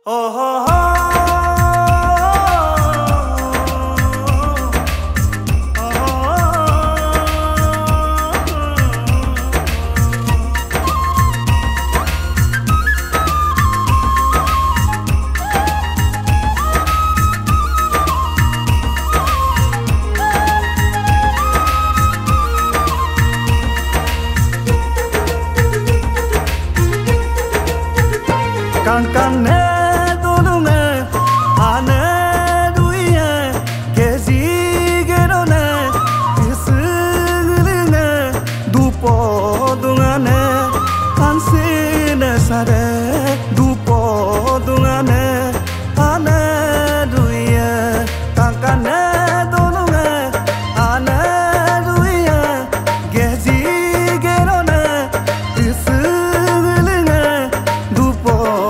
Kankane dolunge ane duye gezi gerone isılne dupo dungane ansine sare dupo dungane ane duye kankane dolunge ane duye gezi gerone isılne dupo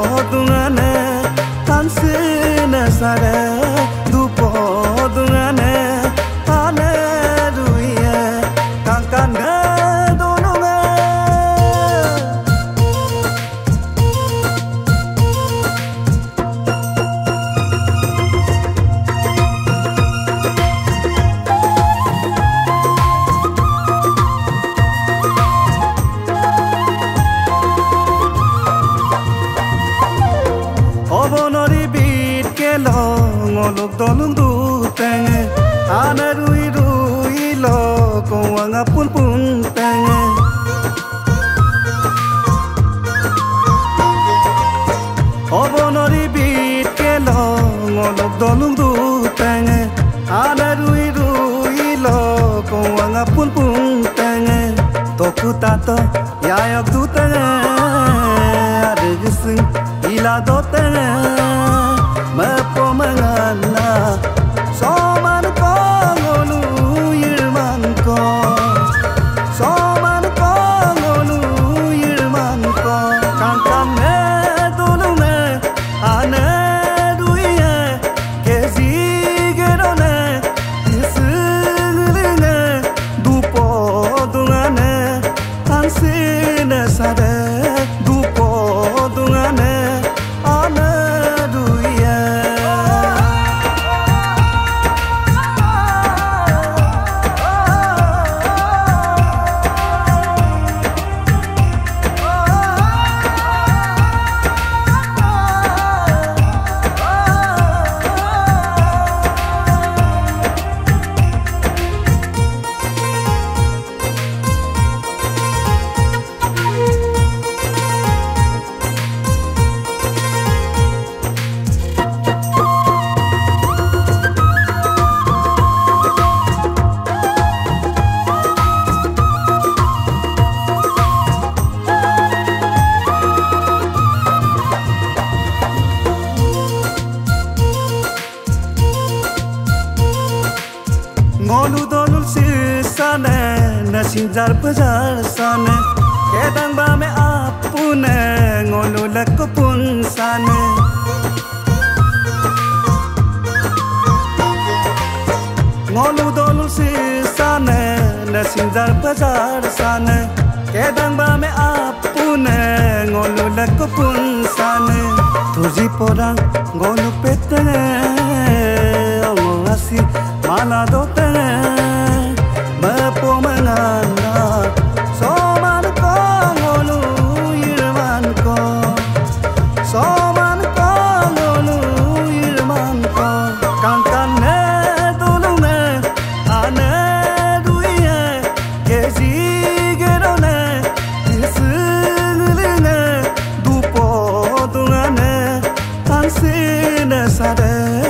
sare dupo dungane ane duye kankane dolunge obonori ngolok dolung du tenge ana rui lo kowanga pun tenge obonori bit kelo ngolok dolung du tenge ana rui lo kowanga pun tenge toku tato yayak du tenge adegising ila do tenge mapomangana soman ko ngolu yirman ko soman ko ngolu yirman ko kankane dolunge ane duye gezi gerone isılne dupo dungane ansine sare dupo dungane ane ngolu dolul sisane nasinjar bajar sane kedang ba me apune ngolu lekupun sane ngolu dolul sisane nasinjar bajar sane kedang ba me apune ngolu lekupun sane tuji porang ngolu petene ngasi mana dote mapomangana soman ko ngolu yirman ko soman ko ngolu yirman ko kankane dolunge ane duye gezi gerone isılne dupo dungane ansine sare